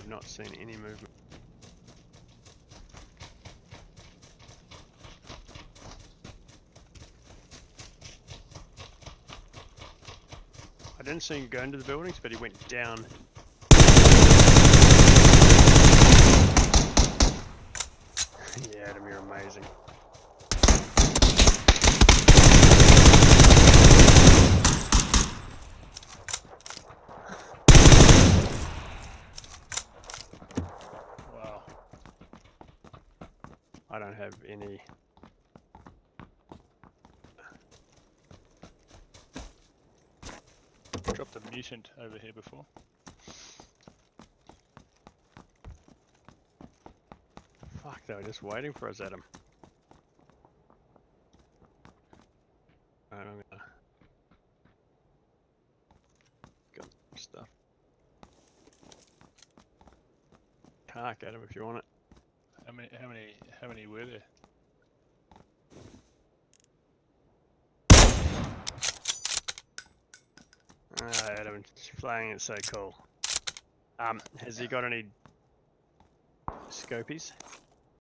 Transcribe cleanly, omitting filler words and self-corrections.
not seen any movement. I didn't see him go into the buildings, but he went down. Yeah, Adam, you're amazing. Wow. I don't have any. Dropped a mutant over here before. Fuck, they were just waiting for us, Adam. Alright, I'm gonna got stuff. Cark, Adam, if you want it. How many were there? Adam, flying it's so cool. Has he got any scopies?